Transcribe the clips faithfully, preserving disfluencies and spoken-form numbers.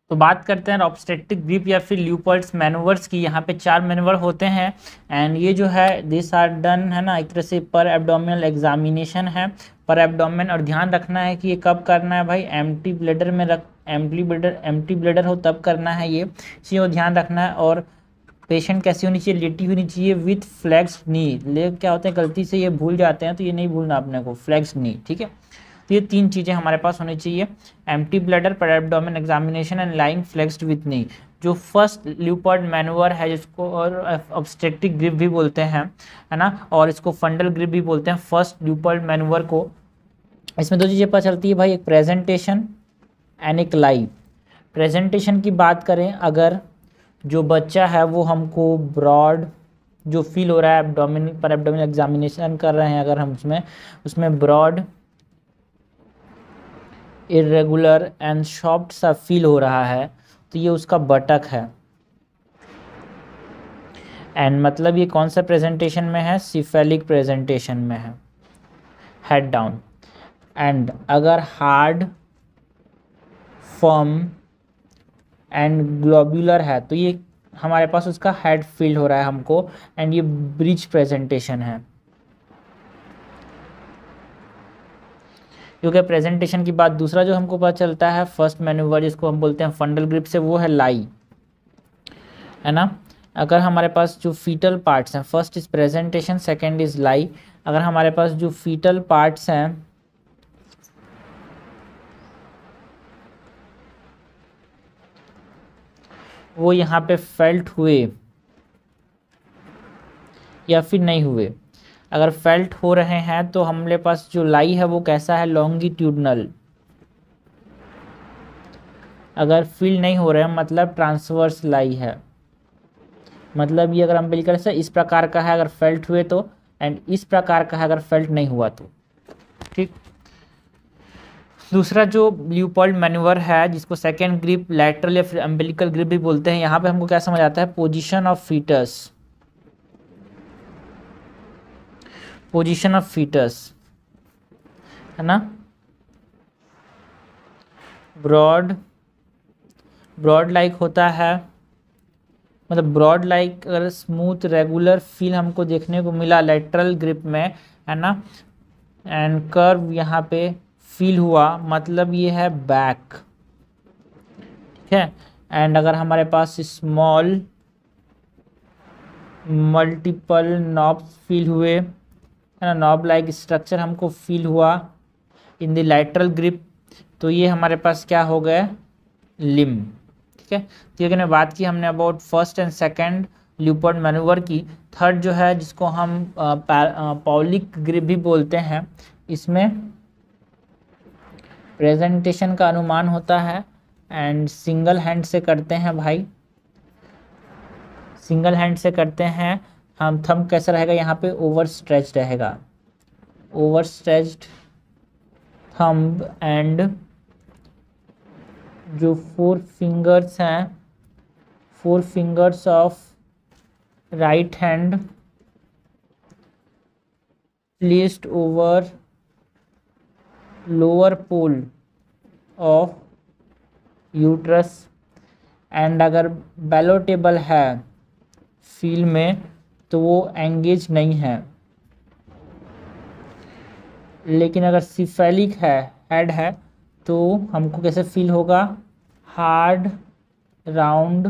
तो बात करते हैं ऑब्स्टेट्रिक ग्रिप या फिर ल्यूपोल्ट्स मैनूवर्स की। यहाँ पे चार मैनूवर होते हैं एंड ये जो है दिस आर डन है ना एक तरह से पर एब्डोमिनल एग्जामिनेशन है, पर एब्डोमेन। और ध्यान रखना है कि ये कब करना है भाई, एम्प्टी ब्लैडर में रख एम्प्टी ब्लैडर एम्प्टी ब्लैडर हो तब करना है ये चीज़ को ध्यान रखना है। और पेशेंट कैसी होनी चाहिए, लेटी होनी चाहिए विथ फ्लेक्स्ड नी। ले क्या होते हैं गलती से ये भूल जाते हैं, तो ये नहीं भूलना अपने को, फ्लेक्स्ड नी, ठीक है। तो ये तीन चीज़ें हमारे पास होनी चाहिए, एम्प्टी ब्लैडर, पर abdomen examination and lying flexed with knee. जो फर्स्ट ल्यूपर्ड मैनूवर है जिसको और ऑब्स्टेट्रिक ग्रिप भी बोलते हैं, है ना, और इसको फंडल ग्रिप भी बोलते हैं, फर्स्ट ल्यूपर्ड मैनूवर को। इसमें दो चीज़ें पता चलती है भाई, एक प्रेजेंटेशन एंड एक लाइव। प्रेजेंटेशन की बात करें अगर, जो बच्चा है वो हमको ब्रॉड जो फील हो रहा है एब्डोमिनल पर एब्डोमिनल एग्जामिनेशन कर रहे हैं अगर हम उसमें उसमें ब्रॉड इरेगुलर एंड सॉफ्ट सा फील हो रहा है तो ये उसका बटक है। एंड मतलब ये कौन सा प्रेजेंटेशन में है, सिफेलिक प्रेजेंटेशन में है, हेड डाउन। एंड अगर हार्ड फर्म एंड ग्लोब्यूलर है तो ये हमारे पास उसका हेड फील हो रहा है हमको, एंड ये ब्रिज प्रेजेंटेशन है। क्योंकि प्रेजेंटेशन की बात, दूसरा जो हमको पता चलता है फर्स्ट मैन्यूवर जिसको हम बोलते हैं फंडल ग्रिप से, वो है लाई, है ना। अगर हमारे पास जो फीटल पार्ट्स हैं, first is presentation, second is lie. अगर हमारे पास जो फीटल पार्ट्स हैं वो यहाँ पे फेल्ट हुए या फिर नहीं हुए, अगर फेल्ट हो रहे हैं तो हमारे पास जो लाई है वो कैसा है, लॉन्गिट्यूडनल। अगर फील नहीं हो रहे हैं मतलब ट्रांसवर्स लाई है, मतलब ये अगर हम बिल्कुल से इस प्रकार का है अगर फेल्ट हुए तो, एंड इस प्रकार का है अगर फेल्ट नहीं हुआ तो, ठीक। दूसरा जो ल्यूपोल्ड मैन्यूवर है जिसको सेकेंड ग्रिप, लैटरल या फिर अम्बिलिकल ग्रिप भी बोलते हैं, यहाँ पे हमको क्या समझ आता है, position of fetus, position of fetus, है ना। ब्रॉड ब्रॉड लाइक होता है, मतलब ब्रॉड लाइक अगर स्मूथ रेगुलर फील हमको देखने को मिला लैटरल ग्रिप में, है ना, एंड कर्व यहाँ पे फील हुआ मतलब ये है बैक, ठीक है। एंड अगर हमारे पास स्मॉल मल्टीपल नॉब्स फील हुए, है ना, नॉब लाइक स्ट्रक्चर हमको फील हुआ इन द लैटरल ग्रिप, तो ये हमारे पास क्या हो गए, लिम, ठीक है। तो ये बात की हमने about first and second Leopold manoeuvre की। थर्ड जो है जिसको हम पॉलिक ग्रिप भी बोलते हैं, इसमें प्रेजेंटेशन का अनुमान होता है एंड सिंगल हैंड से करते हैं भाई, सिंगल हैंड से करते हैं हम। थंब कैसा रहेगा यहाँ पे, ओवर स्ट्रेच्ड रहेगा, ओवर स्ट्रेच्ड थंब। एंड जो फोर फिंगर्स हैं, four fingers of right hand placed over lower pole of uterus. And अगर बैलोटेबल है फील में तो वो एंगेज नहीं है, लेकिन अगर सिफेलिक है हेड है तो हमको कैसे फील होगा, हार्ड राउंड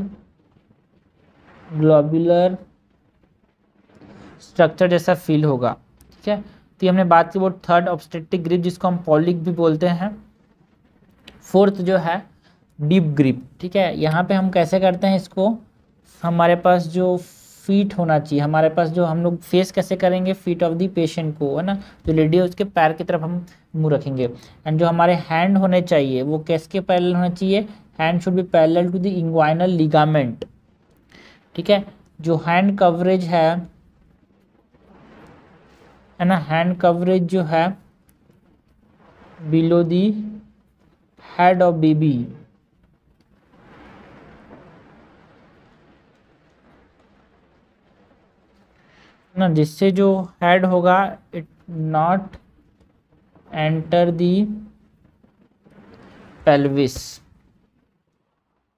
ग्लोबुलर स्ट्रक्चर जैसा फील होगा, ठीक है। तो ये हमने बात की वो थर्ड ऑब्स्टेट्रिक ग्रिप जिसको हम पॉलिक भी बोलते हैं। फोर्थ जो है डीप ग्रिप, ठीक है। यहाँ पे हम कैसे करते हैं इसको, हमारे पास जो फीट होना चाहिए, हमारे पास जो हम लोग फेस कैसे करेंगे, फीट ऑफ द पेशेंट को, है ना, जो लेडी है उसके पैर की तरफ हम मुंह रखेंगे। एंड जो हमारे हैंड होने चाहिए वो किसके पैरेलल होने चाहिए, hand should be parallel to the inguinal ligament, ठीक है। जो हैंड कवरेज है है ना, हैंड कवरेज जो है below the head of baby, ना, जिससे जो हेड होगा it not enter the pelvis,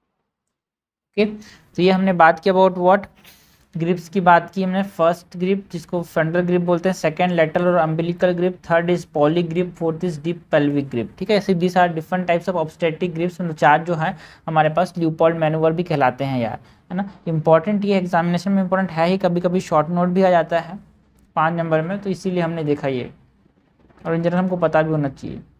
okay, तो ये हमने बात की अबाउट व्हाट ग्रिप्स की बात की हमने। फर्स्ट ग्रिप जिसको फ्रंटल ग्रिप बोलते हैं, सेकंड लेटरल और umbilical grip, third is Pawlik grip, fourth is deep pelvic grip. ठीक है, ऐसे these are different types of obstetric grips. मतलब चार जो है हमारे पास ल्यूपोल्ड मैनूवर भी कहलाते हैं यार, है ना। इंपॉर्टेंट ये एग्जामिनेशन में इंपॉर्टेंट है ही, कभी कभी शॉर्ट नोट भी आ जाता है पाँच नंबर में, तो इसीलिए हमने देखा ये, और इन जनरल हमको पता भी होना चाहिए।